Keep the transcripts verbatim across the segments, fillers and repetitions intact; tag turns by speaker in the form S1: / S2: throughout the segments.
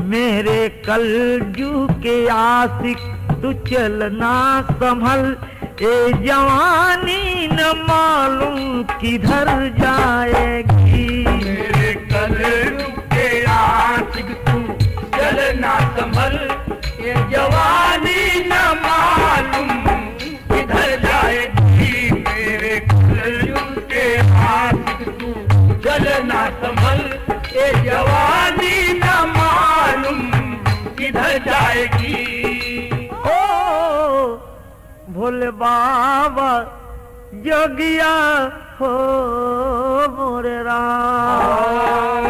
S1: मेरे कलजू के आशिक तू चलना संभल, ए जवानी न मालूम किधर जाएगी।
S2: मेरे कलजू के आशिक तू चलना संभल, ए जवानी न मालूम किधर जाएगी। मेरे कलजू के आशिक तू चलना संभल, ए जवानी न मालूम किधर जाएगी।
S1: ओ भोले बाबा जोगिया हो मोरे राम,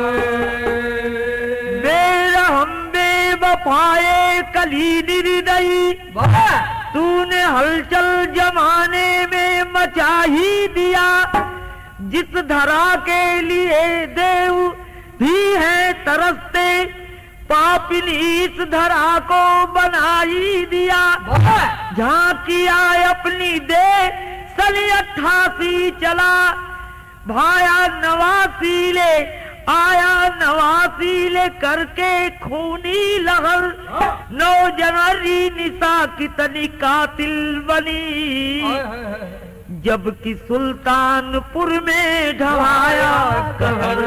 S1: मेरा हम बेवफाए कली निर्दयी, तूने हलचल जमाने में मचा ही दिया। जिस धरा के लिए देव भी है तरसते, पापिनी इस धरा को बना ही दिया। झांकिया अपनी दे सली अट्ठासी चला, भाया नवासी ले आया नवासी ले करके खूनी लहर। नौ जनवरी निशा कितनी कातिल बनी, जबकि सुल्तानपुर में ढहाया कहर।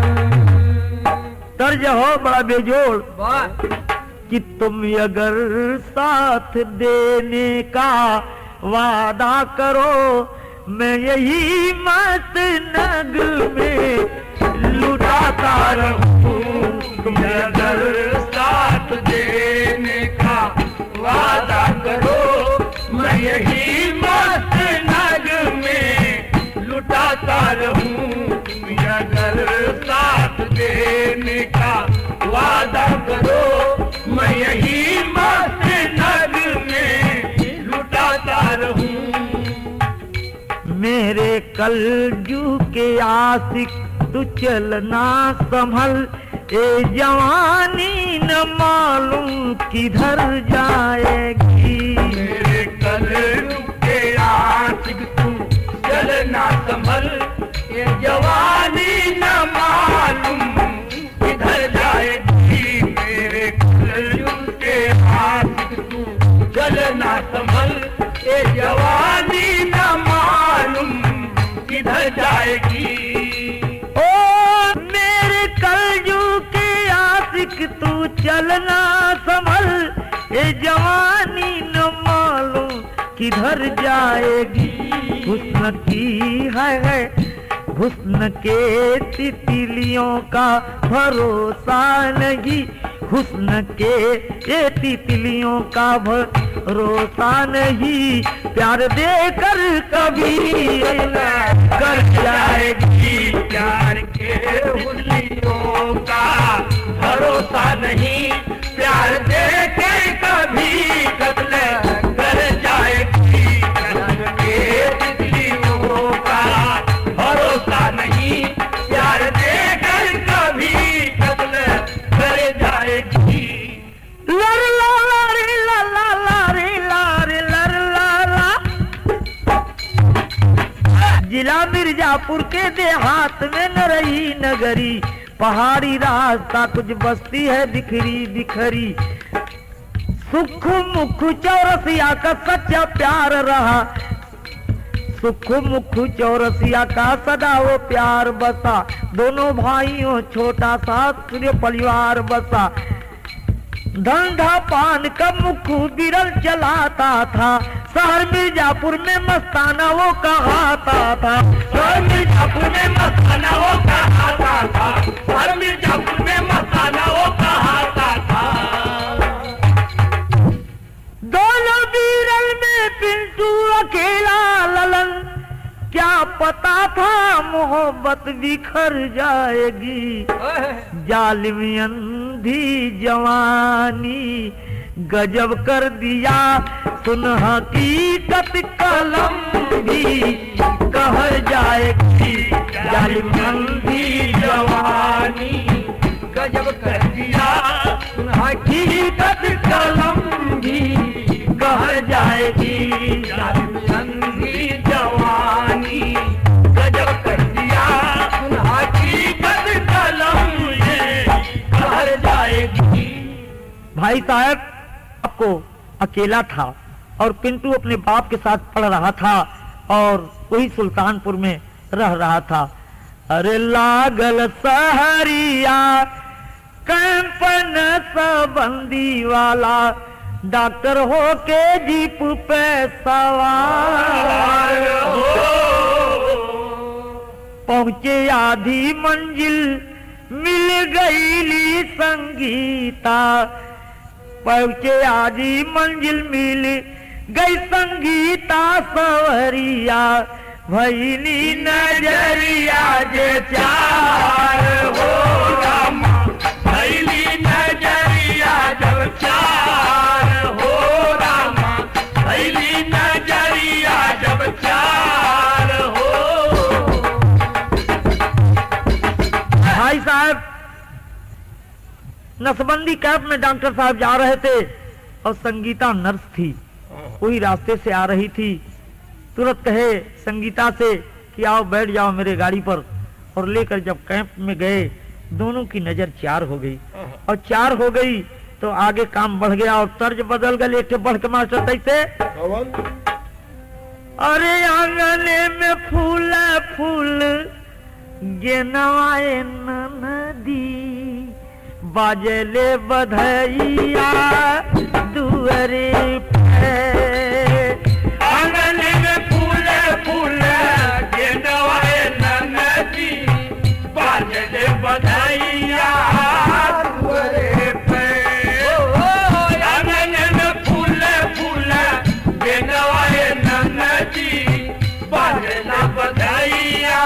S1: तर्ज हो बड़ा बेजोड़ कि तुम अगर साथ देने का वादा करो, मैं यही मत नग में लुटाता रहूं।
S2: तुम अगर साथ देने का वादा करो, मैं यही मत नग में लुटाता रहूं। तुम अगर साथ देने का वादा करो, मैं यही मत नग में लुटाता रहूं।
S1: मेरे कलजू के आशिक तू चलना संभल, ए जवानी न मालूम किधर जाएगी।
S2: मेरे कलजू के आशिक तू चलना संभल, ए जवानी न मालूम किधर जाएगी। मेरे कलजू के आशिक तू चलना संभल, ए जवानी न मालूम किधर जाएगी।
S1: ओ मेरे कलजू के आशिक तू चलना संभल, ए जवानी न मालूम किधर जाएगी। हुस्न की है, है हुस्न के तितलियों का भरोसा नहीं, हुस्न के ये तितलियों का भरोसा नहीं। प्यार देकर कभी कर जाएगी,
S2: प्यार के हुस्नियों का भरोसा नहीं। प्यार देकर कभी कत्ल कर जाएगी। प्यार के तितलियों का भरोसा नहीं। प्यार देकर कभी कत्ल कर जाएगी।
S1: लर ला ला रे ला ला ला रे ला रे लर ला ला। जिला मिर्जापुर के देहात में न रही नगरी, पहाड़ी रास्ता कुछ बस्ती है बिखरी बिखरी। सुख मुख चौरसिया का सच्चा प्यार रहा, सुख मुख चौरसिया का सदा वो प्यार बसा। दोनों भाइयों छोटा सा परिवार बसा। धंधा पान का मुख बिरल चलाता था, शहर मिर्जापुर में मस्ताना वो कहाता था।
S2: शहर मिर्जापुर में मस्ताना वो कहाता था। शहर मिर्जापुर में मस्ताना वो कहाता था।
S1: दोनों बिरल में पिंटू अकेला ललन, क्या पता था मोहब्बत बिखर जाएगी। जालिम अंधी जवानी गजब कर दिया, सुन हकीकत कलम भी कह जाएगी। जालिम अंधी जवानी
S2: गजब कर दिया, सुन हकीकत कलम भी कह जाएगी। जालिम अंधी जवानी गजब कर दिया, सुन हकीकत कलम ये कह जाएगी। जाएगी।
S1: भाई साहब आपको अकेला था और पिंटू अपने बाप के साथ पढ़ रहा था और वही सुल्तानपुर में रह रहा था। अरे लागल सहरिया कैंपन सबंदी वाला डॉक्टर हो के जीप पे सवार
S2: हो
S1: पहुंचे आधी मंजिल मिल गईली संगीता। पहुंचे आधी मंजिल मिल गई संगीता सवरिया भईनी नजरिया जे
S2: चार हो रामा भैली नजरिया जब चार हो रामा भैली नजरिया जब चार हो।
S1: भाई साहब नसबंदी कैंप में डॉक्टर साहब जा रहे थे और संगीता नर्स थी, वही रास्ते से आ रही थी। तुरंत कहे संगीता से कि आओ बैठ जाओ मेरे गाड़ी पर, और लेकर जब कैंप में गए दोनों की नजर चार हो गई और चार हो गई तो आगे काम बढ़ गया और तर्ज बदल गए। एक बढ़ के मास्टर कैसे अरे आंगने में फूल फूल गेनवाए नदी बाजले बधैया दुअरे पे।
S2: आंगन में फूल फूल गेनवाए नदी बाजले बधैया दुअरे पे। आंगन में फूल फूल गेनवाए नदी बाजले बधैया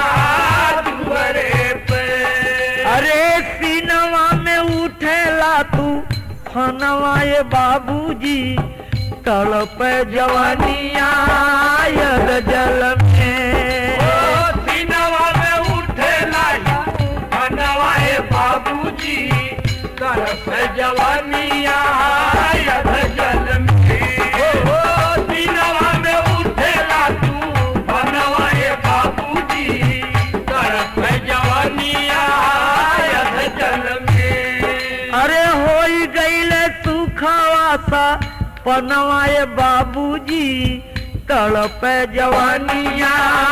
S2: दुअरे पे।
S1: अरे सीनवा में उठेला तू फनवाए बाबूजी तड़प जवानिया यद जल में।
S2: सीनवा में उठेला फनवाए बाबूजी तड़प जवानिया यद जल में। सीनवा में उठेला तू फनवाए बाबूजी तड़प जवानिया यद जल में।
S1: अरे होई गईले सुखावा सा पनवाए बाबूजी तड़प जवानिया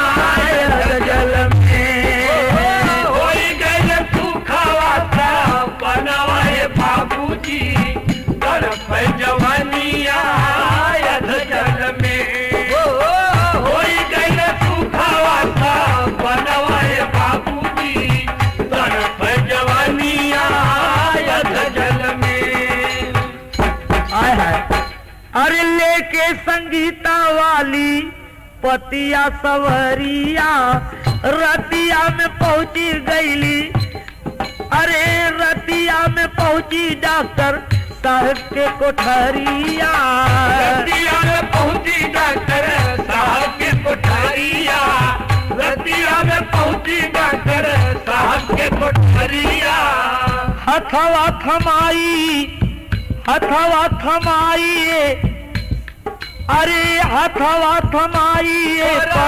S1: यद जल में।
S2: होई गईले सुखावा सा पनवाए बाबूजी तड़प जवानिया यद जल में। होई गईले सुखावा सा पनवाए बाबूजी तड़प जवानिया यद जल में।
S1: आय हाय अरे लेके संगीता वाली पतिया सवरिया रतिया में पहुंची गईली। अरे रतिया में पहुंची डॉक्टर साहब के कोठरिया।
S2: रतिया में पहुंची डॉक्टर साहब के कोठरिया। रतिया में पहुंची डॉक्टर साहब के कोठरिया।
S1: हथवा थमाई हथवा थमाई अरे हथवा थमाई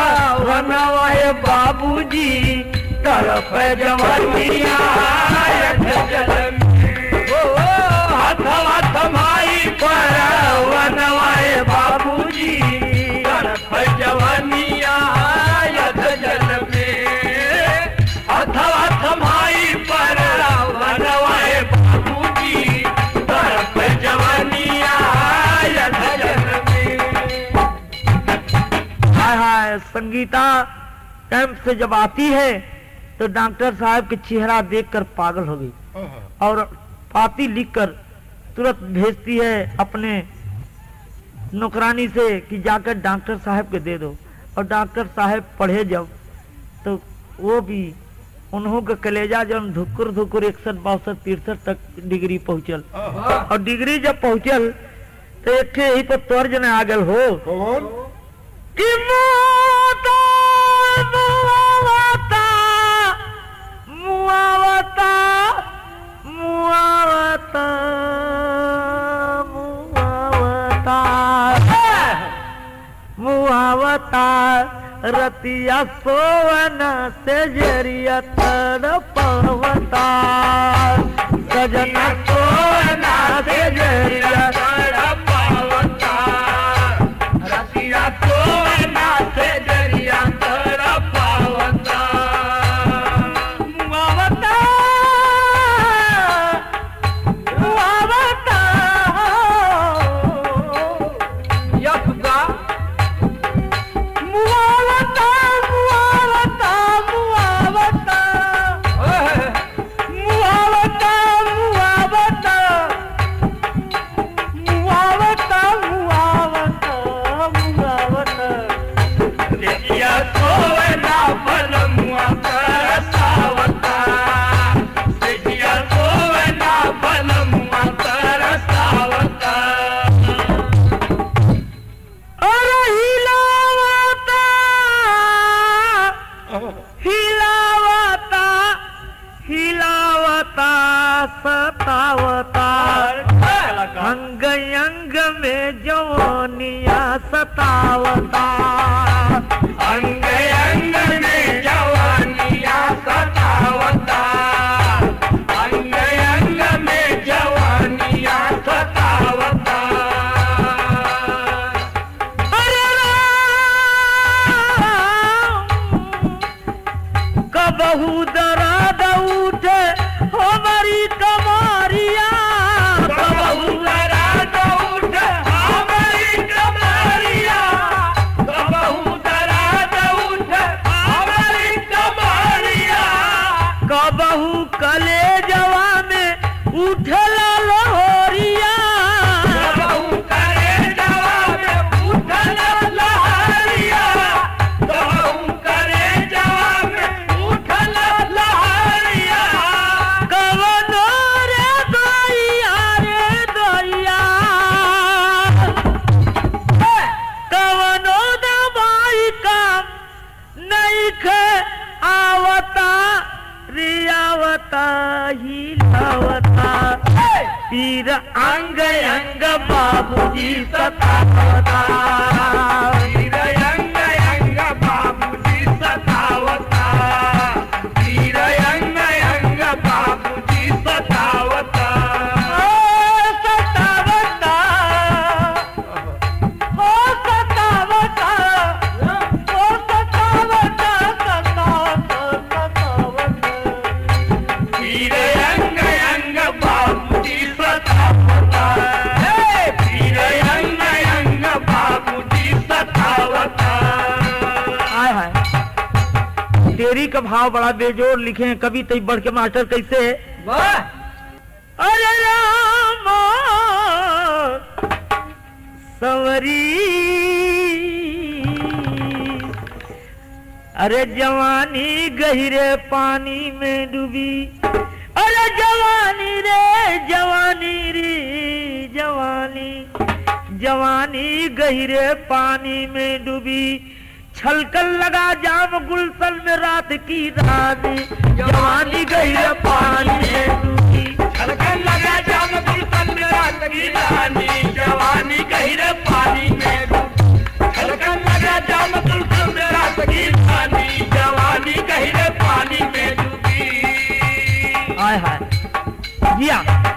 S1: बनवाए बाबूजी तड़प जवानिया यद जल में। हथवा थमाई पर बनवाए बाबूजी तड़प जवानिया यद जल में। हथवा थमाई पर बनवाए बाबूजी तड़प जवानिया यद जल में। हाय हाय संगीता कैंप से जब आती है तो डॉक्टर साहब के चेहरा देखकर पागल हो गई और पाती लिखकर तुरंत भेजती है अपने नौकरानी से कि जाकर डॉक्टर साहब के दे दो। और डॉक्टर साहब पढ़े जब तो वो भी उन्हों का कलेजा जब धुकुर धुकुर इकसठ बासठ तिरसठ तक डिग्री पहुंचल। और डिग्री जब पहुंचल तो एक यही पर तर्ज ने आगल हो कि मुआवता मुआवता मुआवता मुआवता मुआवता मुआवता रतिया सोवना से जरिया तड़पवता। सजना सोना से जरिया
S2: तड़पावता रतिया सोना से जरिया तड़पावता
S1: मुआवता मुआवता
S2: यफगा
S1: मुआवता मुआवता मुआवता मुआवता मुआवता मुआवता मुआवता मुआवता
S2: रतिया सोना बलमुआ तरसावता रतिया सोना बलमुआ तरसावता
S1: अरे हिलावता हिलावता हिलावता सतावता अंग अंग में जवानिया सतावता
S2: अंग अंग में जवानिया सतावता अंग अंग में जवानिया सतावता
S1: अरे कबहू दर्द उठे हमारी कमारिया
S2: कबहू दर्द उठे हमारी कमरिया कबहू दर्द उठे हमारी कमरिया
S1: कबहू कलेजवा में उठला लोहरिया
S2: कबहू कलेजवा में उठला लहरिया कबहू कलेजवा में उठला लहरिया
S1: कवनो रे दैया रे दैया कवनो दवाई काम नहीं खे आवता रियावता हिलावता पीर अंग अंग बाबूजी सतावता
S2: वीर अंग अंग बाबूजी सतावता वीर अंग अंग बाबूजी सतावता
S1: ओ सतावता ओ सतावता ओ सतावता सतावता
S2: वीर अंग अंग बाबूजी सतावता हे वीर अंग अंग बाबूजी सतावता
S1: आय हाय तेरी का भाव बड़ा बेजोर लिखे हैं कवि तई बढ़ के मास्टर कैसे
S2: वाह
S1: अरे राम सवरी अरे जवानी गहरे पानी में डूबी अरे जवानी रे जवानी रे जवानी जवानी गहरे पानी में डूबी छलकल लगा जाम गुलशन में रात की रानी जवानी गहरे पानी में डूबी
S2: छलकन लगा जाम गुलशन में रात की रानी जवानी गहरे पानी में छलकन लगा जाम गुलशन में रात की रानी जवानी गहरे पानी में डूबी
S1: आय हाय जिया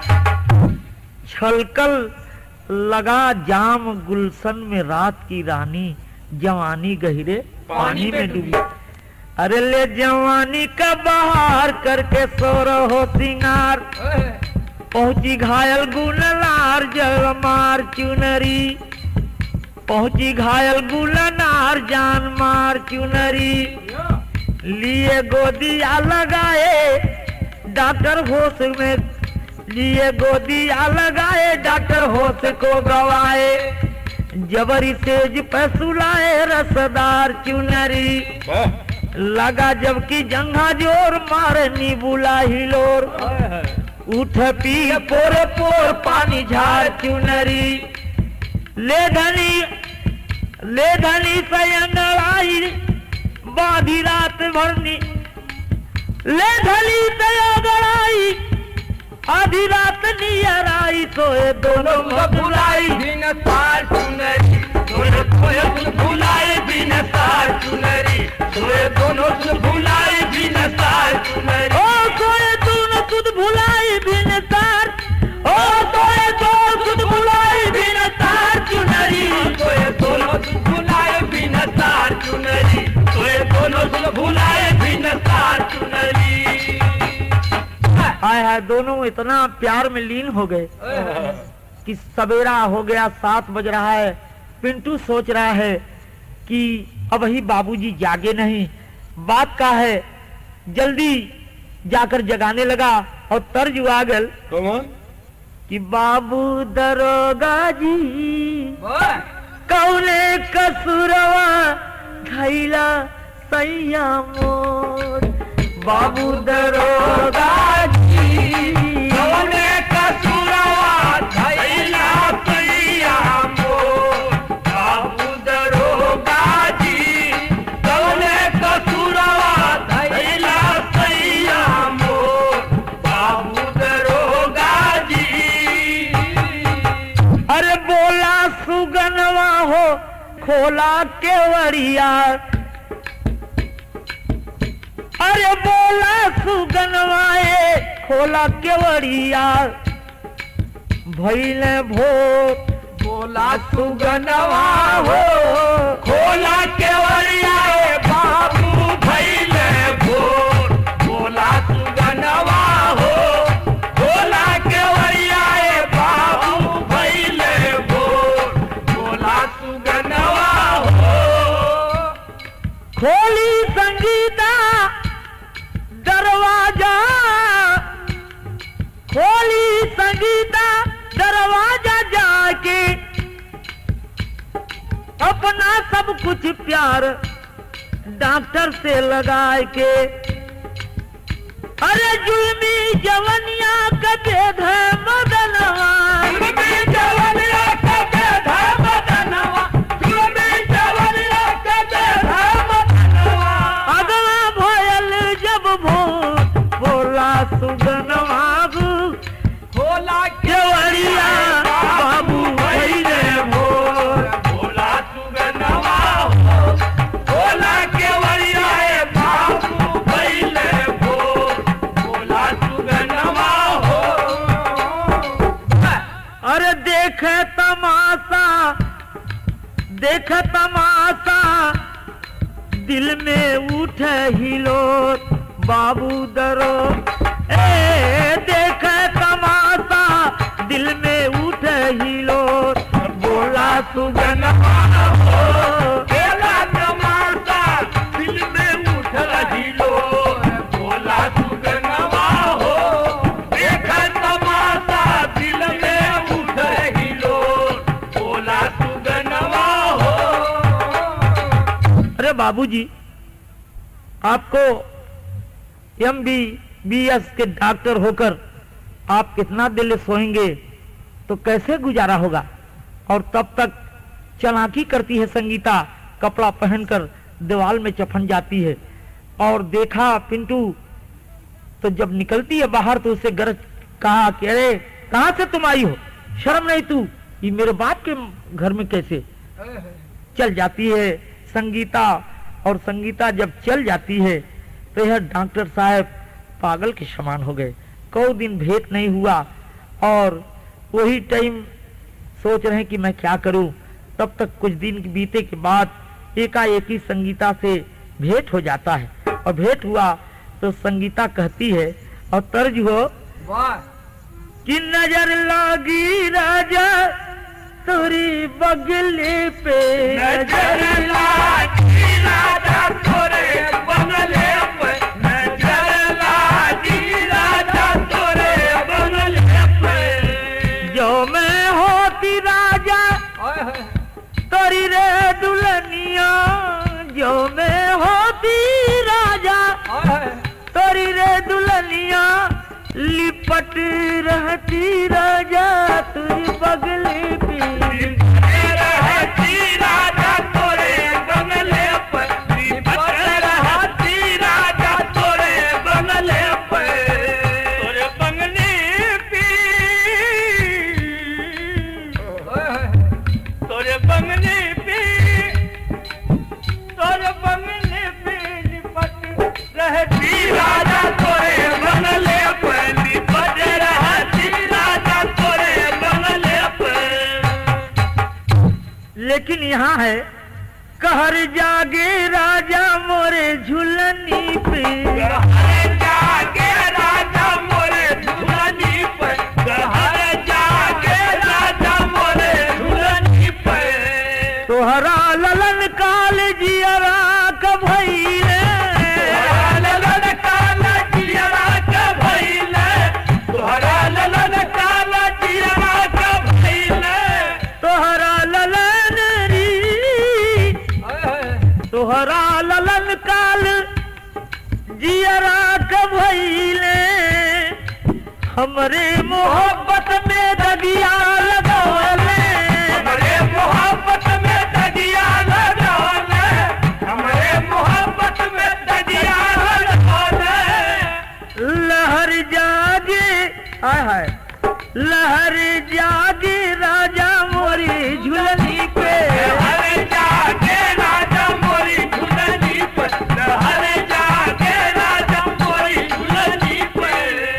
S1: छलकल लगा जाम गुलशन में रात की रानी जवानी गहरे पानी में डूबी अरे ले जवानी का बहार करके सो रहो सिंगार पहुंची घायल गुलनार जल मार चुनरी पहुंची घायल गुलनार जान मार चुनरी लिए गोदिया लगाए डॉक्टर होश में लिए गोदिया लगाए डॉक्टर होश को गवाए जबरी सेज पे सुलाए रसदार चुनरी लगा जबकि जंघा जोर मारे नी बुला हिलोर उठ पी पोर पोर पानी झाड़ चुनरी ले धनी ले धनी सयंगड़ाई बाधी रात भरनी ले धनी सयंगड़ाई आधी रात नियर आई सोए दोनों
S2: भुलाई बिन सार चुनरी सोए सोए भुलाई बिन सार चुनरी सोए दोनों भुलाई बिन सार चुनरी
S1: ओ सोए दोनों सुध भुलाई बिन है। दोनों इतना प्यार में लीन हो गए कि सवेरा हो गया, सात बज रहा है। पिंटू सोच रहा है कि अब ही बाबूजी जागे नहीं, बात का है। जल्दी जाकर जगाने लगा और तर्ज आ गल कि बाबू दरोगा जी कौने कसुरवा खैला सैया मोर। बाबू दरोगा जी
S2: कौने कसुरवा खैला सैया मोर। बाबू दरोगा जी कौने कसुरवा खैला सैया मोर। बाबू दरोगा जी।
S1: अरे बोला सुगनवा हो खोला केवड़िया। अरे बोला सुगनवाए खोला केवड़िया। भइले भोर
S2: बोला सुगनवा हो खोला केवड़िया बाबू भइले भोर। बोला सुगनवा हो खोला केवड़िया बाबू भइले भोर। बोला सुगनवा हो।
S1: खोली संगीता दरवाजा। खोली संगीता दरवाजा जाके अपना सब कुछ प्यार डॉक्टर से लगाए के। अरे जुल्मी जवनिया का भेद है मदनवा।
S2: जुल्मी जवनिया का भेद है मदनवा। जुल्मी जवनिया का भेद है मदनवा।
S1: अगवा भयल जब भोर बोला सुगनवा
S2: खोला
S1: केवड़िया बाबू भइले भोर।
S2: बोला सुगनवा हो खोला केवड़िया बाबू भइले भोर। बोला सुगनवा हो।
S1: अरे देख तमाशा देख तमाशा दिल में उठे हिलोर। बाबू दरो ए देख तमाशा दिल में उठे हिलोर। बोला सुगनवा हो
S2: बोला तमाशा दिल में उठ रही लो। बोला सुगनवा हो देख तमाशा दिल में उठ रही लो। बोला सुगनवा हो।
S1: अरे बाबूजी आपको एम बी बी एस के डॉक्टर होकर आप कितना दिल सोएंगे, तो कैसे गुजारा होगा। और तब तक चालाकी करती है संगीता, कपड़ा पहनकर दीवार में चफन जाती है। और देखा पिंटू तो जब निकलती है बाहर तो उसे गरज कहा कि अरे कहां से तुम आई हो, शर्म नहीं तू, ये मेरे बाप के घर में कैसे। चल जाती है संगीता। और संगीता जब चल जाती है तो यह डॉक्टर साहब पागल के समान हो गए। कई दिन भेंट नहीं हुआ और वही टाइम सोच रहे हैं कि मैं क्या करूं। तब तक कुछ दिन बीते के बाद एकाएक ही संगीता से भेंट हो जाता है। और भेंट हुआ तो संगीता कहती है और तर्ज हो कि नजर लागी राजा तोरी बगले पे।
S2: नजर लागी राजा तोरे बगले पे। नजर लागी राजा तोरे बगले पे।
S1: जो मैं होती राजा तोरी रे दुल्हनिया। जो मैं होती राजा तोरी रे दुल्हनिया। लिपट रहती राजा तुझ बगले पे।
S2: रहती राजा तोरे बगले पे। लिपट रहती राजा तोरे बगले पे। तोरे बंगले पे। तोरे बंगले पे। तोरे बंगले पे लिपट रहती राजा तोरे बगले पे। लिपट रहती राजा तोरे बगले पे।
S1: लेकिन यहाँ है कहर जागे राजा मोरे झुलनी पे।
S2: कहर जागे राजा मोरे झुलनी
S1: तोहरा ललन काल जियरा क भइले,
S2: तोहरा ललन काल जियरा क भइले, तोहरा ललन काल जियरा क भइले,
S1: तोहरा ललन री तोहरा ललन काल जियरा क भइले, हमरे मोहब्बत में दगिया लगवले,
S2: हमरे मोहब्बत में दगिया लगवले, हमरे मोहब्बत में दगिया लगवले।
S1: लहर जागे हाय हाय लहर जागे राजा मोरी झुलनी पे,
S2: लहर जागे राजा मोरी झुलनी पे, लहर जागे राजा मोरी झुलनी पे।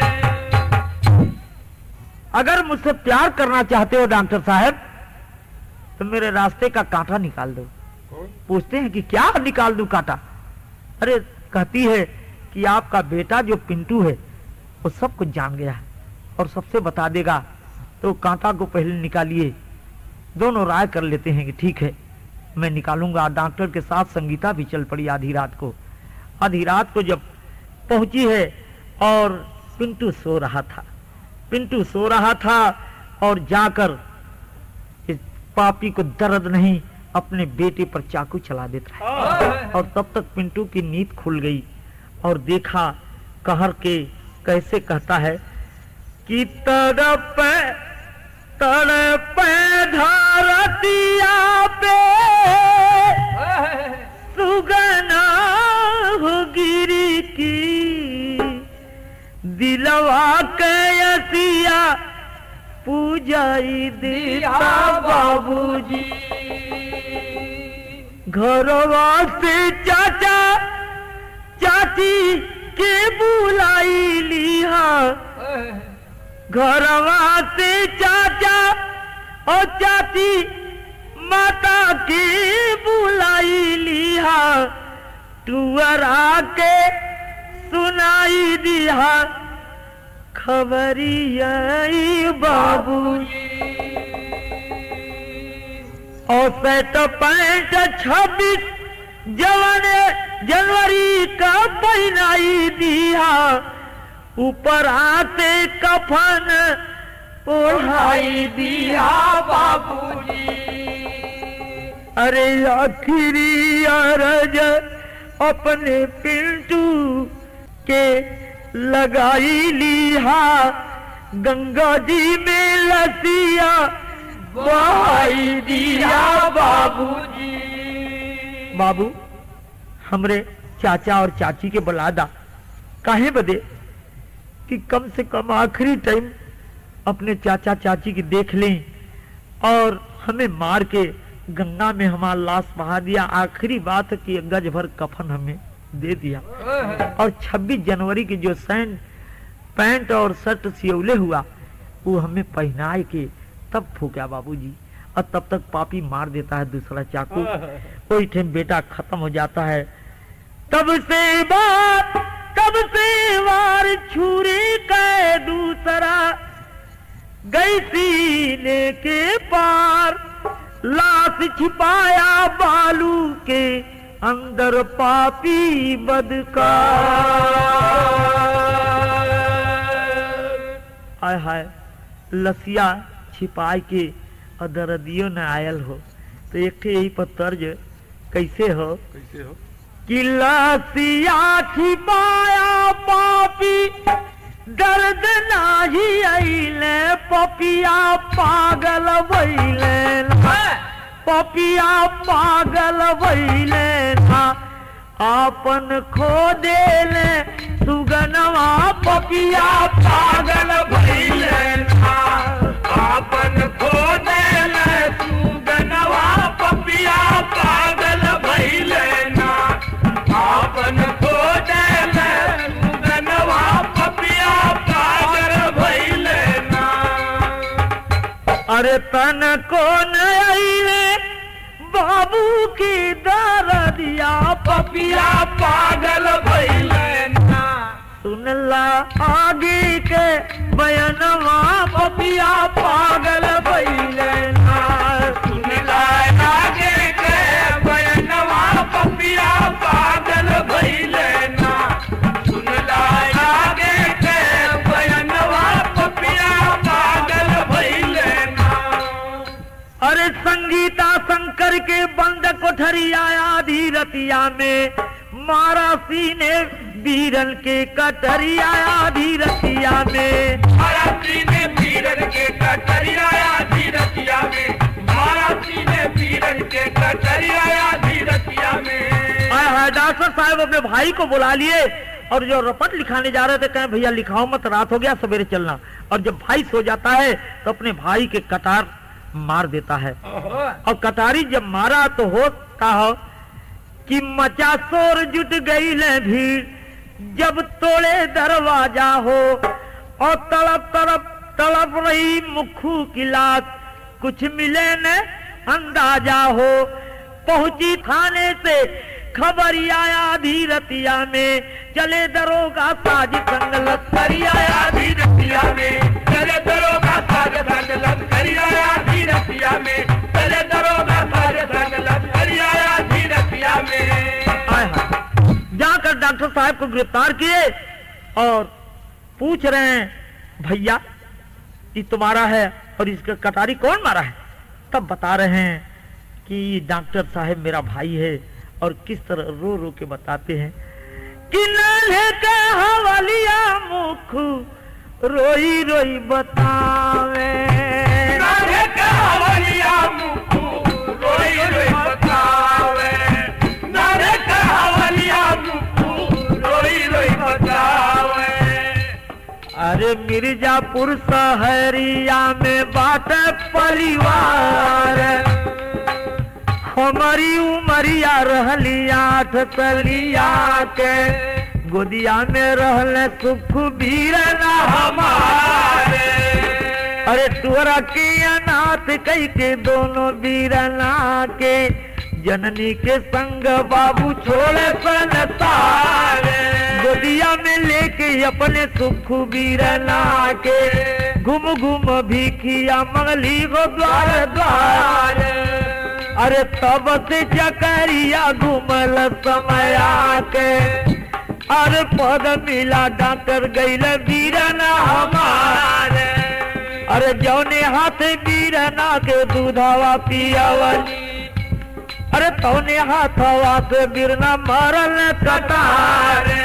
S1: अगर मुझसे प्यार करना चाहते हो डॉक्टर साहब तो मेरे रास्ते का कांटा निकाल दो। पूछते हैं कि क्या निकाल दूं कांटा? अरे कहती है कि आपका बेटा जो पिंटू है वो सब कुछ जान गया है और सबसे बता देगा, तो कांटा को पहले निकालिए। दोनों राय कर लेते हैं कि ठीक है मैं निकालूंगा। डॉक्टर के साथ संगीता भी चल पड़ी आधी रात को। आधी रात को जब पहुंची है और पिंटू सो रहा था, पिंटू सो रहा था और जाकर इस पापी को दर्द नहीं अपने बेटे पर चाकू चला देता है। और तब तक पिंटू की नींद खुल गई और देखा कहर के कैसे कहता है कि तड़प तड़प धरतिया पे सुगना हो गिरी की, दिलवा कैसिया पूजाई देता बाबूजी, घरवा से चाचा चाची के बुलाई लिहा, घरवा से चाचा और चाची माता के बुलाई लिहा, टुअरा के सुनाई दिया खबरियाई बाबूजी। और सेट पैंट छब्बीस जवन जनवरी का पहनाई दिया, ऊपर आते कफन ओढ़ाई दिया बाबूजी। अरे आखिरी अरज अपने पिंटू के लगाई लिहा, गंगा जी में लसिया बहाई दिया बाबूजी। बाबू हमरे चाचा और चाची के बुलादा काहे बदे कि कम से कम आखिरी टाइम अपने चाचा चाची की देख लें, और हमें मार के गंगा में हमारा लाश बहा दिया। आखिरी बात है कि गज भर कफन हमें दे दिया, और छब्बीस जनवरी की जो सैंड पैंट और शर्ट सियौले हुआ वो हमें पहनाए के तब फूका बाबूजी। और तब तक पापी मार देता है दूसरा चाकू, कोई टाइम बेटा खत्म हो जाता है। तब से बात तब से वार छुरी के दूसरा गई सीने के पार, लाश छिपाया बालू के अंदर पापी बदकार। आय हाय लसिया छिपाए के अदरदियो न आयल हो, तो एक यही पर तर्ज कैसे हो
S2: कैसे हो
S1: कि लसिया छिपाया पापी दर्द नाही आइले, पपिया पागल भइले ना, पपिया पागल भइले ना, आपन खो देले सुगनवा, पपिया पागल भइले ना,
S2: आपन खो देले सुगनवा, पपिया पागल भइले ना, आपन खो देले सुगनवा, पपिया पागल भइले ना।
S1: अरे तन को नइले बाबू की दरदिया,
S2: पपिया पागल भइले ना,
S1: सुनला आगे के बयनवा, पपिया पागल भइले ना,
S2: सुनला आगे के
S1: गीता शंकर के बंद कोठरी आया धीरतिया में, मारा सीने वीरन के कटरी आया धीरतिया में,
S2: मारा सीने वीरन के कटरी आया धीरतिया में, मारा सीने वीरन के कटरी आया धीरतिया में।
S1: आया है डॉक्टर साहब अपने भाई को बुला लिए और जो रपट लिखाने जा रहे थे कहे भैया लिखाओ मत, रात हो गया सवेरे चलना। और जब भाई सो जाता है तो अपने भाई के कटार मार देता है। और कटारी जब मारा तो होता हो कि मचा शोर जुट गई ले भीड़, जब तोड़े दरवाजा हो और तड़प तड़प तड़प रही मुखू की लाश, कुछ मिले न अंदाजा हो। पहुंची थाने से खबर आया धीरतिया में, चले दरोगा साज संग लश्करी आया
S2: धीरतिया में, चले दरोगा साज संग लश्करी आया धीरतिया में, चले दरोगा साज संग लश्करी आया धीरतिया में।
S1: जाकर डॉक्टर साहब को गिरफ्तार किए और पूछ रहे हैं भैया ये तुम्हारा है और इसका कटारी कौन मारा है? तब बता रहे हैं कि डॉक्टर साहब मेरा भाई है और किस तरह रो रो के बताते हैं कि नाले के हवालिया मुख रोई रोई बतावे,
S2: नाले के हवालिया मुख रोई रोई बतावे, नाले के हवालिया मुख रोई रोई बतावे।
S1: अरे मिर्जापुर शहरिया में बाटे परिवार, हमारी उमरिया रहली आठ तलिया के, गोदिया में रहले सुख बीरना हमारे। अरे तुअरा के अनाथ कई के दोनों बीरना के, जननी के संग बाबू छोड़े संसारे, गोदिया में लेके अपने सुख बीरना के, घूम घूम भिखिया मंगली गो द्वार द्वार। अरे तब से चकरिया घूमल समया के, अरे पद मिला डॉक्टर गईल बीरना हमारे। अरे जौने हाथ बीरना के दूधावा पियावली, अरे तौने हाथवा से बीरना मरल कटारे।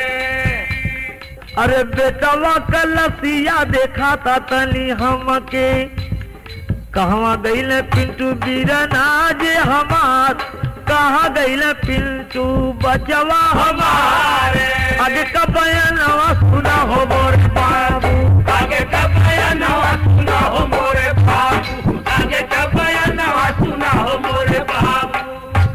S1: अरे बेटवा कलसिया देखा था तनी हमके, कहाँ गईल पिंटू बीरना जे हमार, कहाँ गईल पिंटू बचवा हमारे। आगे का बयानवा सुना हो मोरे बाबू,
S2: आगे का बयानवा सुना हो मोरे बाबू, आगे का बयानवा सुना हो मोरे बाबू।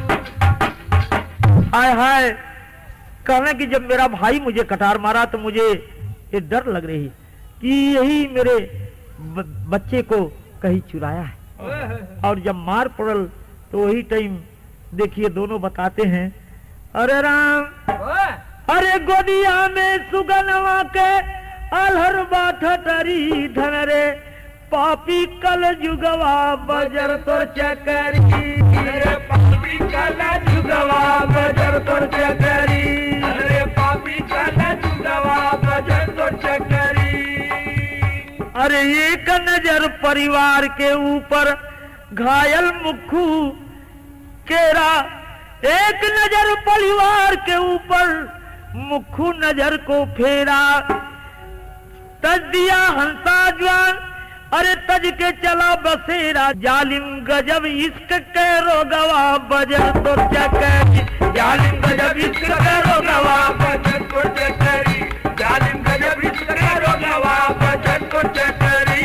S1: हाय हाय कहना कि जब मेरा भाई मुझे कटार मारा तो मुझे ये डर लग रही कि यही मेरे बच्चे को कहीं चुराया है। और जब मार पड़ल तो वही टाइम देखिए दोनों बताते हैं, अरे राम अरे गोदिया में सुगनवा के अलहर बाठरी धन रे, पापी कल जुगवा बजर तोर चकरी,
S2: अरे पापी कल जुगवा बजर तोर चकरी, अरे पापी कल जुगवा बजर तोर चकरी।
S1: अरे एक नजर परिवार के ऊपर घायल मुखू केरा, एक नजर परिवार के ऊपर मुखू नजर को फेरा, तज दिया हंसा जवान, अरे तज के चला बसेरा, जालिम गजब इश्क के रोगवा बजर तो चकरी,
S2: जालिम गजब इश्क के रोगवा बजर तो चकरी, जालिम गजब इश्क के रोगवा बजर तो चकरी।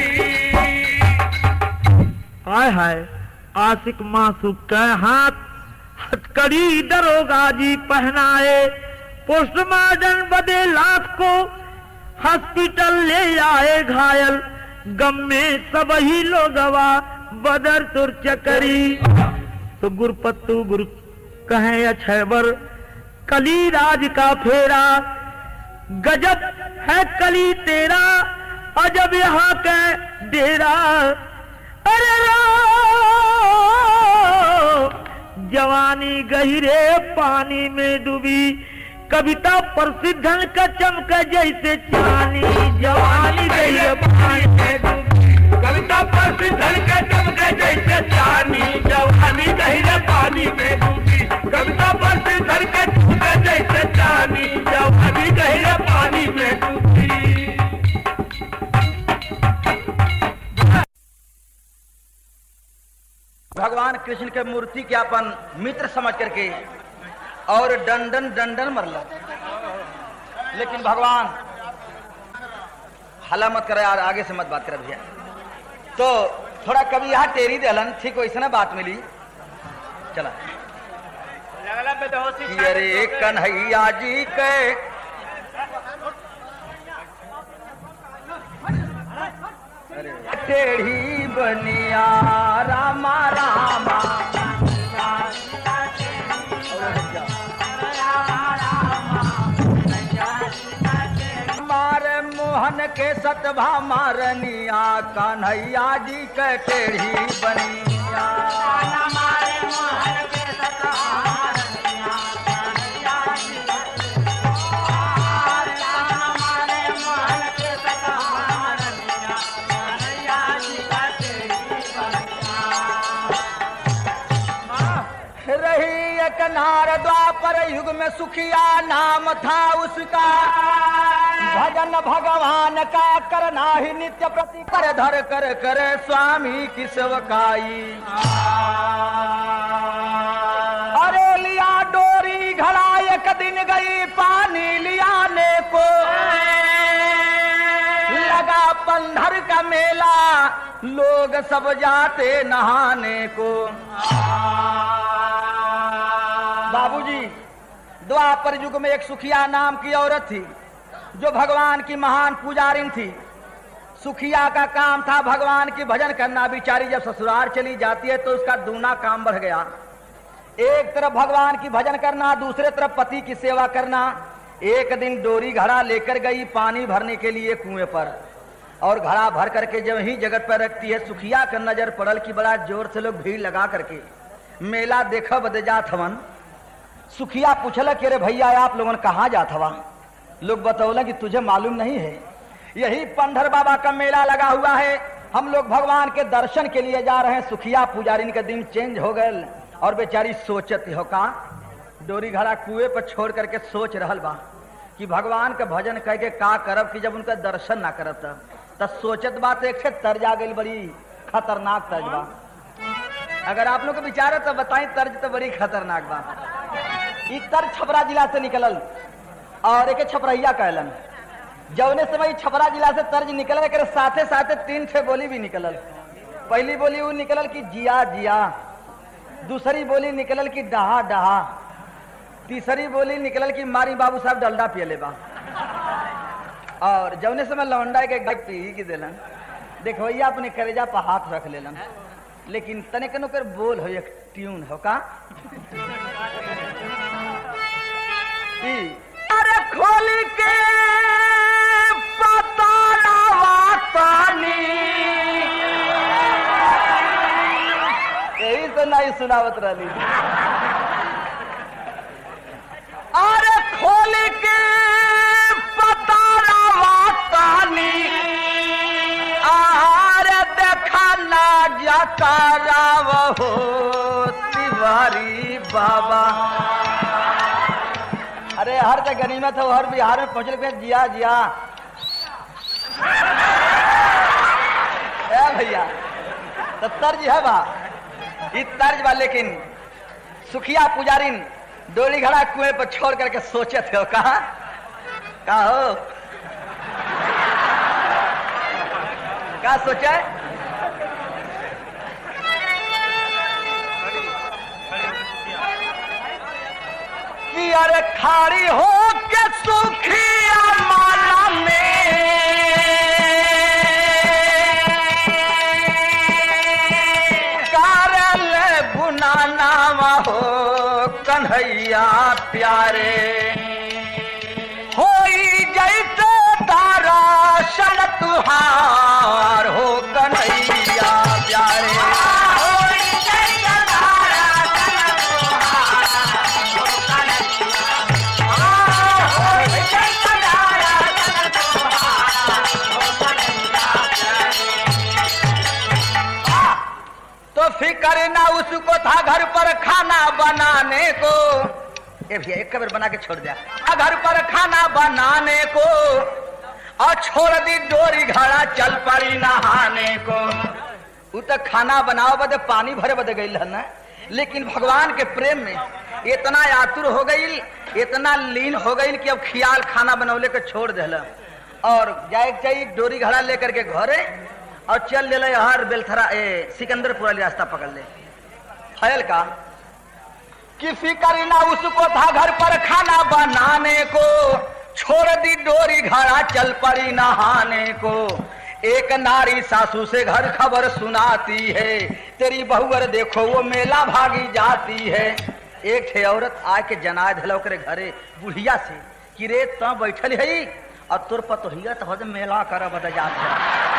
S1: हाय हाय आशिक मासूक के हाथ हथकड़ी दरोगा जी पहनाए, पोस्टमार्टम बदे लाश को हॉस्पिटल ले आए घायल, गम में सब ही लोगवा बदर तुर चकरी। तो गुरपत्तू गुरु कहे अछैबर कली राज का फेरा, गजब है कली तेरा अजब यहाँ के डेरा। अरे जवानी गहिरे पानी में डूबी, कविता प्रसिद्धन का चमक जैसे चांदी, जवानी गहिरे पानी में डूबी,
S2: कविता प्रसिद्धन का चमक जैसे चांदी।
S3: भगवान कृष्ण के मूर्ति के अपन मित्र समझ करके और डंडन डंडन मरला। लेकिन भगवान हला मत करे यार, आगे से मत बात कर भैया। तो थोड़ा कभी यहाँ टेरी दहलन ठीक वैसे ना बात मिली। चला अरे कन्हैया जी के टेढ़ी बनिया रामा रामा मारे मोहन के सतभा मारनिया कन्हैया जी के टेढ़ी बनिया मारे मोहन के सतभा नार द्वापर युग में सुखिया नाम था उसका, भजन भगवान का करना ही नित्य प्रति कर धर कर करे स्वामी की सेवकाई। अरे लिया डोरी घड़ा एक दिन गई पानी लियाने को, लगा पंधर का मेला लोग सब जाते नहाने को। बाबूजी द्वापर युग में एक सुखिया नाम की औरत थी जो भगवान की महान पुजारिन थी। सुखिया का काम था भगवान की भजन करना। बिचारी जब ससुराल चली जाती है तो उसका दूना काम बढ़ गया। एक तरफ भगवान की भजन करना, दूसरे तरफ पति की सेवा करना। एक दिन डोरी घड़ा लेकर गई पानी भरने के लिए कुएं पर, और घड़ा भर करके जब ही जगत पर रखती है सुखिया का नजर पड़ल कि बड़ा जोर से लोग भीड़ लगा करके मेला देखा बदे जात हवन। सुखिया पूछला कि अरे भैया आप लोगों कहाँ जात हवा? लोग बतौला कि तुझे मालूम नहीं है, यही पंडर बाबा का मेला लगा हुआ है, हम लोग भगवान के दर्शन के लिए जा रहे हैं। सुखिया पुजारिन का दिन चेंज हो गए और बेचारी सोचत हो का डोरी घड़ा कुएं पर छोड़ करके सोच रहल बा कि भगवान का भजन कह के का करब कि जब उनका दर्शन ना करब तब सोचत बात एक से तर्ज आ गई, बड़ी खतरनाक तर्ज बा। अगर आप लोग को विचार तो बताएं, तर्ज तो बड़ी खतरनाक बा। ई तर्ज छपरा जिला से निकलल और एक छपरैया कहलन। जौने समय छपरा जिला से तर्ज निकल कर साथे साथे तीन छह बोली भी निकलल। पहली बोली वो निकलल कि जिया जिया, दूसरी बोली निकलल कि डहा डहा, तीसरी बोली निकलल कि मारी बाबू साहब डलडा पियले बा। और जौने समय लौंडा के गप पी की देलन, देखो भैया अपने करेजा पर हाथ रख लेलन, लेकिन तने कनो कर बोल हो एक ट्यून हो का। अरे खोल के पतावा पानी, यही तो नहीं सुनावत रही। अरे खोल के पतावा पानी, आरे देखा ना जाता राव हो तिवारी बाबा। अरे हर जगह गनीमत हो, हर बिहार में पहुंचल पे जिया जिया ए भैया तो तर्ज है बा, ये तर्ज बा। लेकिन सुखिया पुजारिन डोली घड़ा कुएं पर छोड़ करके सोचे थे कहा का हो क्या सोचा कि अरे खाड़ी हो के सुखिया माला में कारल गुनाना हो कन्हैया प्यारे, होई जैसे तारा शन तुहार हो कन्हैया प्यारे। तो फिक्र ना उसको था घर पर खाना बनाने को, ए भैया एक कबर बना के छोड़ दिया, घर पर खाना बनाने को, और छोड़ दी डोरी घड़ा चल पड़ी नहाने को। उ तक खाना बनाओ बदे पानी भरे बदे गई है ना, लेकिन भगवान के प्रेम में इतना आतुर हो गई, इतना लीन हो गई कि अब खियाल खाना बनौले के छोड़ दिला और जाए चाहिए डोरी घड़ा लेकर के घरे और चल ले हर बेलथरा ए सिकंदरपुर वाली रास्ता पकड़ ले। फैल का कि फिक्र ना उसको था घर पर खाना बनाने को, छोड़ दी डोरी घड़ा चल पड़ी नहाने को। एक नारी सासू से घर खबर सुनाती है, तेरी बहुअर देखो वो मेला भागी जाती है। एक ठे औरत आके जना धलो करे घरे बुढ़िया से कि रे त बैठल है और तोर पतोहिया तो मेला कर बद जात है।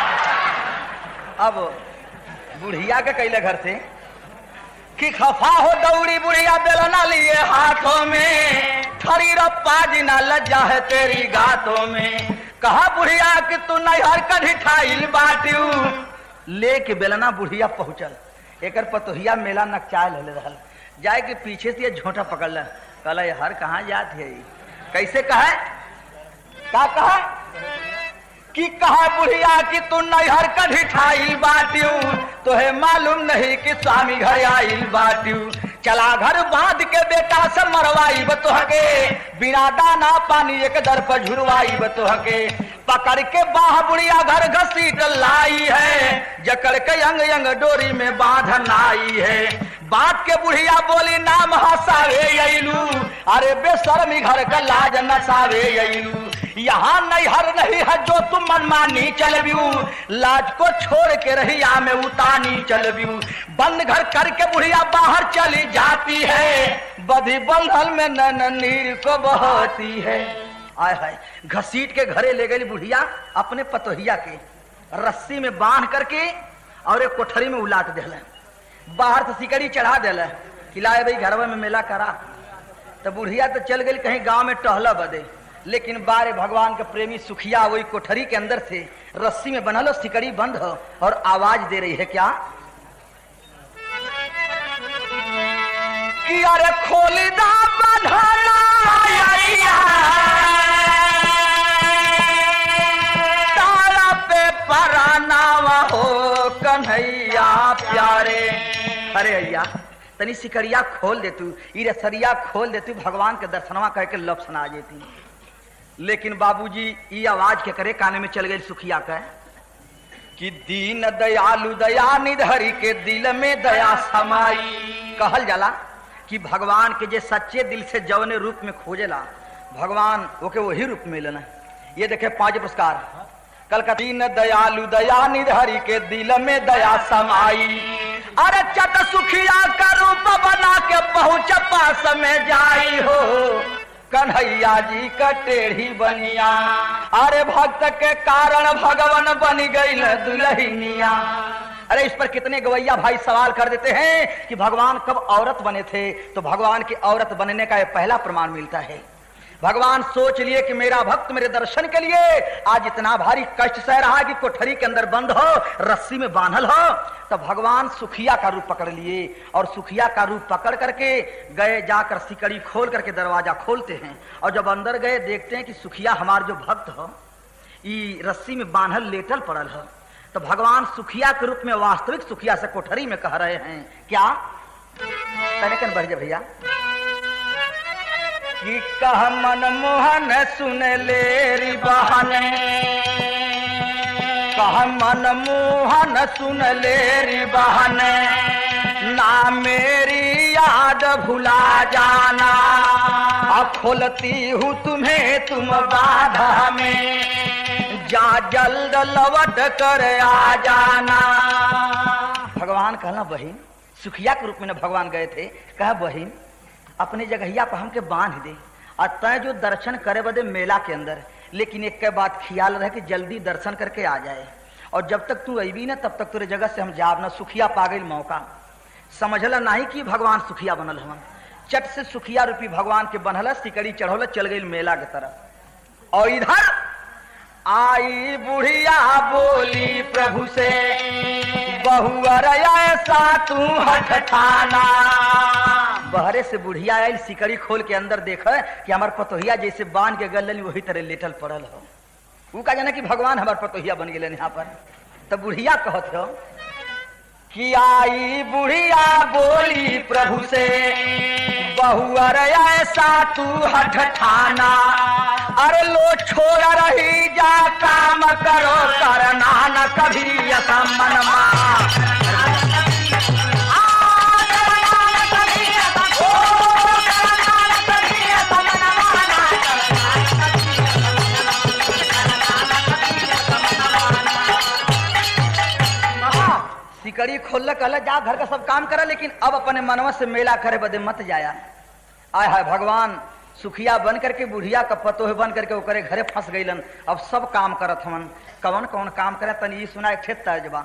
S3: अब बुढ़िया के कैले घर से कि खफा हो दौड़ी बुढ़िया बेलना लिए हाथों में, खरी रप्पा जिना लज्जा है तेरी गातों में। कहा बुढ़िया कि तू नैहर कढ़ी ठाइल बाटियू, लेके बेलना बुढ़िया पहुंचल। एकर पतोहिया मेला नकचाल ले रहल, जाए के पीछे से झोंटा पकड़ ल, कहला हर कहाँ जात है, कैसे कहा का कहा कि कहा बुढ़िया कि तू नैहर कढ़ी ठाइल बाटियू, तोहे मालूम नहीं कि स्वामी घर आइल बाटियू। चला घर बांध के बेटा से मरवाई बतोहके, बिना दाना पानी एक दर पर झुरवाई बतोहके। पकड़ के बाह बुढ़िया घर घसीट लाई है, जकड़ के अंग अंग डोरी में बांधन आई है। बात के बुढ़िया बोली नाम हसावे अइलू, अरे बेशर्मी घर का लाज नसावे अइलू। यहाँ नैहर नहीं है जो तुम मनमानी चलबियू, लाज को छोड़ के रहिया में उतानी चलबियू। बंद घर करके बुढ़िया बाहर चली जाती है, बधी बंधल में नैन नीर को बहती है। आय हाय घसीट के घरे ले गई बुढ़िया अपने पतोहिया के, रस्सी में बांध करके और एक कोठरी में उलाट दिला, बाहर से सिकड़ी चढ़ा दिला, खिलाए भाई घरवा में मेला करा। तो बुढ़िया तो चल गई कहीं गांव में टहला बदे, लेकिन बारे भगवान के प्रेमी सुखिया वही कोठरी के अंदर से रस्सी में बनल सिकड़ी बंद हो और आवाज दे रही है क्या कि अरे खोली दा बंधना ताला पे परानावा हो कन्हैया प्यारे। अरे अय्या तनी सिकड़िया खोल दे तू, इरे सरिया खोल दे तू, भगवान के दर्शनवा कह के लप सुना जेती। लेकिन बाबूजी ये आवाज के करे काने में चल गई सुखिया का कि दीन दयालु दया निधरी के दिल में दया समाई। कहल जाला कि भगवान के जे सच्चे दिल से जवने रूप में खोजेला भगवान ओके वही रूप में लेना। ये देखे पांच पुरस्कार कलकत्ता। दीन दयालु दया निधरी के दिल में दया समाई, अरे चट सुखिया का रूप बना के पहुंच पास में जाई हो कन्हैया जी का टेढ़ी बनिया। अरे भक्त के कारण भगवान बन गई दुल्हनिया। अरे इस पर कितने गवैया भाई सवाल कर देते हैं कि भगवान कब औरत बने थे, तो भगवान की औरत बनने का यह पहला प्रमाण मिलता है। भगवान सोच लिए कि मेरा भक्त मेरे दर्शन के लिए आज इतना भारी कष्ट सह रहा है कि कोठरी के अंदर बंद हो, रस्सी में बांधल हो, तब भगवान सुखिया का रूप पकड़ लिए और सुखिया का रूप पकड़ करके गए, जाकर सिकड़ी खोल करके दरवाजा खोलते हैं और जब अंदर गए देखते हैं कि सुखिया हमारा जो भक्त हो ये रस्सी में बांधल लेटल पड़ल हो। तो भगवान सुखिया के रूप में वास्तविक सुखिया से कोठरी में कह रहे हैं क्या तनिकन बढ़ जा भैया कि कह मन मोहन सुन ले री बहने, कह मन मोहन सुन ले री बहने, ना मेरी याद भुला जाना, अब खोलती हूँ तुम्हें तुम बाधा में, जा जल्द लौट कर आ जाना। भगवान कहना बहिन, सुखिया के रूप में भगवान गए थे, कहा बहिन अपने जगहिया पर हमके बांध दे और तय जो दर्शन करे बदे मेला के अंदर, लेकिन एक के बात ख्याल रहे कि जल्दी दर्शन करके आ जाए और जब तक तू अबी ना तब तक तेरे जगह से हम जाब ना। सुखिया पा गई मौका, समझला नहीं कि भगवान सुखिया बनल हम, चट से सुखिया रूपी भगवान के बनल सिकड़ी चढ़ौल चल गई मेला के तरफ। और इधर आई बुढ़िया बोली प्रभु से, बहुअर ऐसा तू हठ ठाना। बहरे से बुढ़िया आई सिकड़ी खोल के अंदर देखा कि हमार पतोहिया जैसे बांध के गल वही तरह लेटल पड़ल हो। वो कहा जाना कि भगवान हमार पतोहिया बन गए यहाँ पर। तब बुढ़िया कहत हो कि आई बुढ़िया बोली प्रभु से, बहुअर ऐसा तू हठ ठाना, अरे लो छोड़ रही जा काम करो करना न कभी असमन मा। सिकड़ी खोल कल जा घर का सब काम करा, लेकिन अब अपने मनवा से मेला करे बदे मत जाया। आय हाय भगवान सुखिया बन करके बुढ़िया का पतोह बन करके ओकरे घरे फंस गईलन। अब सब काम करत हमन, कौन कौन काम करे तनी ई सुना। एक तर्जबा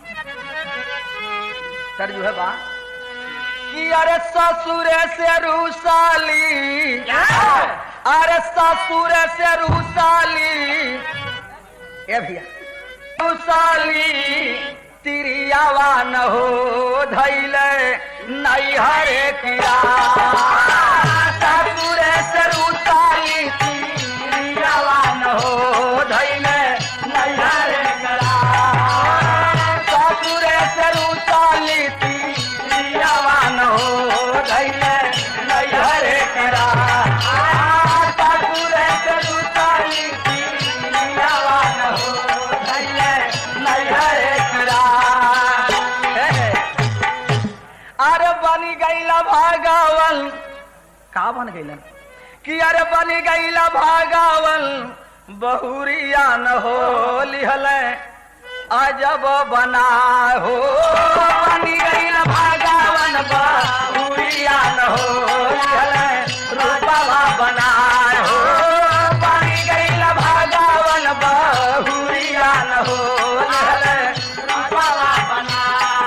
S3: तर्ज है बा कि अरे ससुर से रूसाली, अरे ससुर से रूसाली, ए भैया रूसाली तिरियावा न हो धैले नैहरे किया, ससुर से रूसाली तिरियावा न हो धैले नैहरे किया, ससुर से रूसाली तिरियावा न हो धैले नैहरे किया, ससुर से रूसाली तिरियावा न हो धैले नैहरे किया। अरे बनी गईला भागावल, का बन गईलन कि अरे बनी गईला भागावल बहुरिया न हो लिहल अजब बना हो, बनी गईला भागावन बहुरिया न हो लिहल रूपवा बना हो, बनी गईला भागावन बहुरिया न हो लिहल रूपवा बना।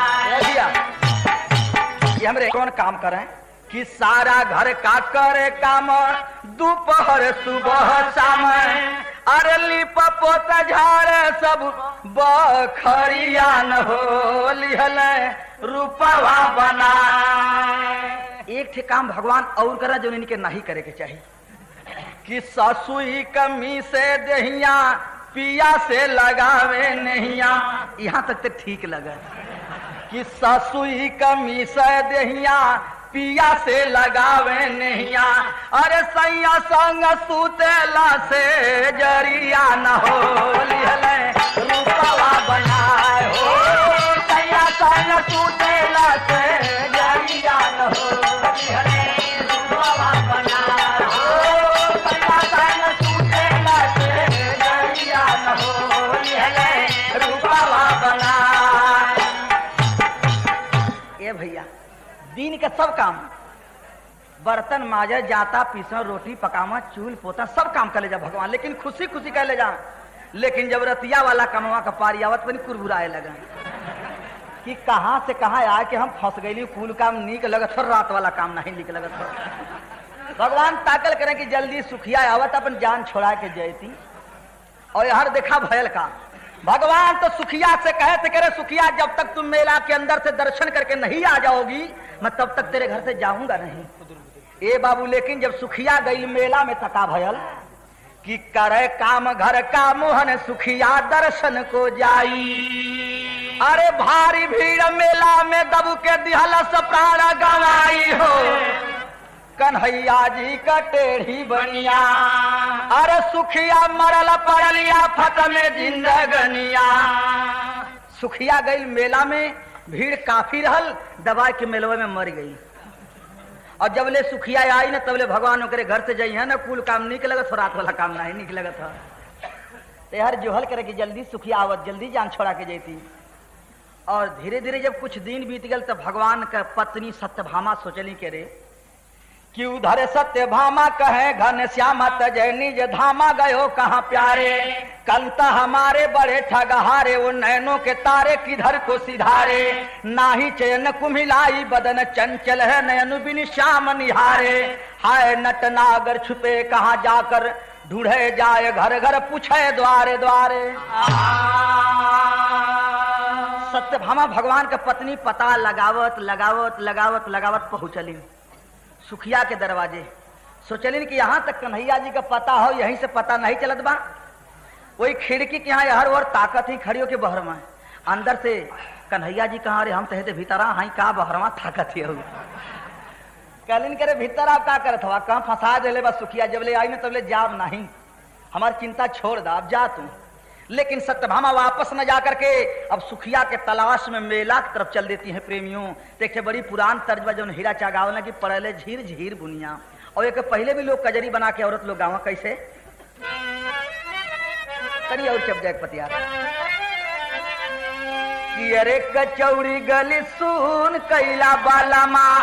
S3: हमरे कौन काम करें कि सारा घर का करे काम दोपहर सुबह शाम, अरे लिप पोत झाड़े सब बखरिया न हो लिहल रूपवा बना। एक ठे काम भगवान और करा जो इनके नहीं करे के चाहिए कि ससुई कमी से दहिया पिया से लगावे नहिया, यहाँ तक तो ठीक लगा कि ससुई कमी से दहिया पिया से लगावे नहिया, अरे सैया संग सुतेला से जरिया न हो लिहल रूपवा बनाए हो, सैया संग सुतेला से जरिया न हो लिहल रूपवा बनाए हो, सैया संग सुतेला से जरिया न हो लिहल रूपवा बनाए। ए भैया दिन के सब काम, बर्तन माजा, जाता पीसा, रोटी पकावा, चूल पोता, सब काम कर ले जा भगवान, लेकिन खुशी खुशी कर ले जा। लेकिन जब रतिया वाला कमवा का पारी आवत पर कुरबुराए लगा कि कहां से कहां आए कि हम फंस गई, कुल काम नीक लगत हो, रात वाला काम नहीं नीक लगत हो। भगवान ताकल करें कि जल्दी सुखिया आवत अपन जान छोड़ा के जयती। और यार देखा भयल का भगवान तो सुखिया से कहे थे करे सुखिया जब तक तुम मेला के अंदर से दर्शन करके नहीं आ जाओगी मैं तब तक तेरे घर से जाऊंगा नहीं। ए बाबू लेकिन जब सुखिया गई मेला में तका भयल कि करे काम घर का मोहन सुखिया दर्शन को जाई, अरे भारी भीड़ मेला में दब के दिहल प्राण गवाई हो, कन्हैया जी का टेढ़ी बनिया, अरे सुखिया मरल पड़लिया फत में जिंदगनिया। सुखिया गई मेला में भीड़ काफी रहल, दबाई के मेलवे में मर गई। और जब ले सुखिया आई ना तबले भगवान ओकरे घर से जाई है ना कुल काम निक लगत, रात वाला काम नहीं निक लगत है। हर जोहल करे कि जल्दी सुखिया आवत, जल्दी जान छोड़ा के जैती। और धीरे धीरे जब कुछ दिन बीत गल तो भगवान का पत्नी सत्यभामा सोचली के रे कि उधर सत्यभामा कहे घन श्यामा तजय निज धामा गयो कहाँ प्यारे, कंता हमारे बड़े ठगहारे वो नैनों के तारे किधर को सिधारे, नाही चैन कुम्हिलाई बदन चंचल है नयन बिन श्याम निहारे, हाय नट नागर छुपे कहाँ जाकर ढूंढे जाए घर घर पूछे द्वारे द्वारे। सत्यभामा भगवान का पत्नी पता लगावत लगावत लगावत लगावत पहुंचली सुखिया के दरवाजे। सोचलिन कि यहाँ तक कन्हैया जी का पता हो, यहीं से पता नहीं चलत बा। वही खिड़की के यहाँ हर और ताकत ही खड़ियों के बहर में अंदर से कन्हैया जी कहाँ रे? हम तहते भीतरा हाई का बहरवा थाकत हो। कहलिन करे भीतर आप का करत हवा? कहाँ फंसा देले बस सुखिया, जब ले आई न तब ले जाब नहीं, हमारी चिंता छोड़ दा, अब जा तू। लेकिन सत्यभामा वापस न जा करके अब सुखिया के तलाश में मेला की तरफ चल देती हैं प्रेमियों। देखे बड़ी पुरान तर्ज जो हीरा चागाव ना कि पड़ले झीर झीर बुनिया, और एक पहले भी लोग कजरी बना के औरत लोग गावा कैसे तनी और चप जाए पतिया कि अरे कचौड़ी गली सुन कैला बाला माँ,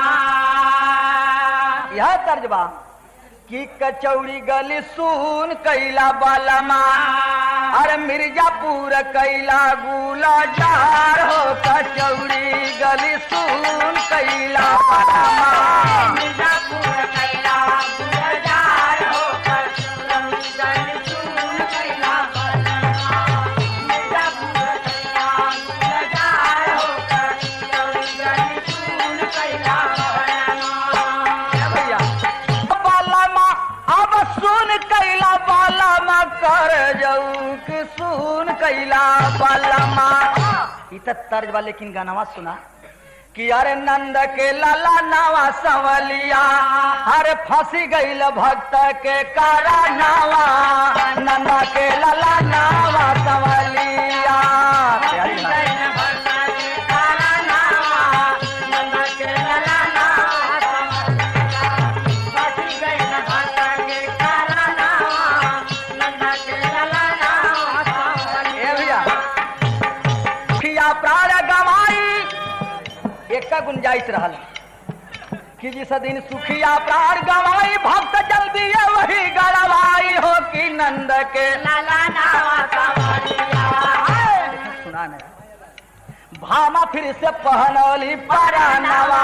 S3: यह तर्जबा कि कचौड़ी गली सुन कैला बाला माँ, अरे मिर्जापुर कैला गुला जार हो, कचौड़ी गली सुन कैला बाला माँ, मिर्जापुर कैला गुला जार हो, कचौड़ी गली सुन कैला बाला माँ, मिर्जापुर कैला गुला जार हो, कचौड़ी गली सुन कैला बाला माँ। भैया बाला माँ अब सुन कैला बाला माँ कर जाऊ कि सुन कैला बाला माँ। इत तर्ज वाले लेकिन गानावा सुना कि अरे नंद के लाला नावा संवलिया, अरे फंसी गईल भक्त के कारा नावा, नंद के लाला नावा संवलिया, प्राण गवाई एक का गुंजाइश रहल कि जिस दिन सुखिया प्राण गवाई भक्त जल्दी वही गड़वाई हो कि नंद के लाला नावा संवलिया। सुना नहीं भामा फिर से पहनौली परानवा।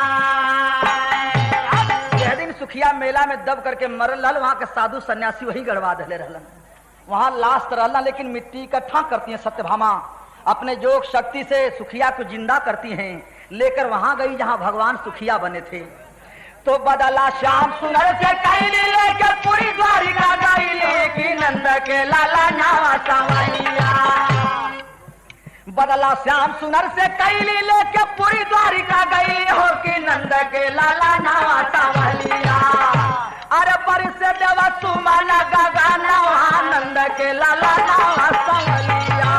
S3: यह दिन सुखिया मेला में दब करके मरल रहल, वहां के साधु सन्यासी वही गड़वा दले रहलन, वहां लाश रहला, लेकिन मिट्टी इकट्ठा करती है सत्यभामा, अपने जोग शक्ति से सुखिया को जिंदा करती हैं, लेकर वहां गई जहां भगवान सुखिया बने थे। तो बदला श्याम सुनर से कैली लेकर पूरी द्वारिका गईली कि नंद के लाला नावा संवलिया। बदला श्याम सुनर से कैली लेकर पूरी द्वारिका गई हो कि नंद के लाला नावा संवलिया। अरे पर से देवा सुमन गगना नंद के लाला नावा संवलिया।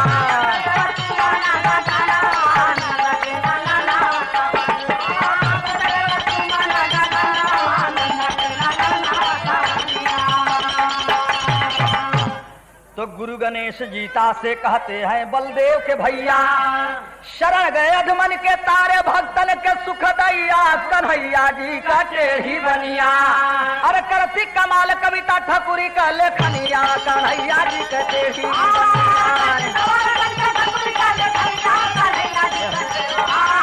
S3: तो गुरु गणेश जीता से कहते हैं बलदेव के भैया, शरण गए अधमन के तारे भक्तन के सुख दैया, कन्हैया जी का टेढ़ी बनिया। अरे करती कमाल कविता ठकुरी का लेखनिया, कन्हैया जी का टेढ़ी बनिया।